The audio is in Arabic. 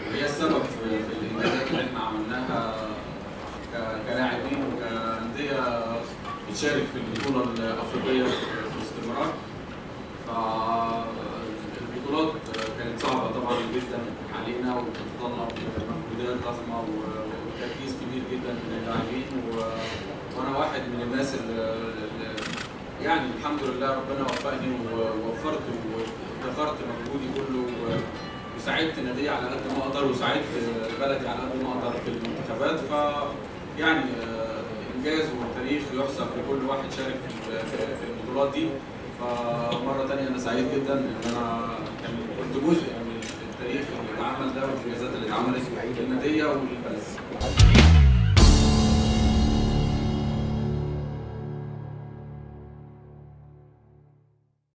هي السبب في الانجازات اللي احنا عملناها كلاعبين وكأندية بتشارك في البطولة الأفريقية باستمرار. فالبطولات كانت صعبة طبعا جدا علينا وبتتطلب مجهودات ضخمة وتركيز كبير جدا من اللاعبين، وأنا واحد من الناس اللي يعني الحمد لله ربنا وفقني ووفرت وادخرت مجهودي كله وساعدت النادي على قد ما اقدر وساعدت بلدي على قد ما اقدر في المنتخبات. ف يعني انجاز وتاريخ يحسب لكل واحد شارك في البطولات دي. فمره ثانيه انا سعيد جدا ان انا كنت جزء من التاريخ اللي اتعمل ده والانجازات اللي اتعملت للناديه وللبلد.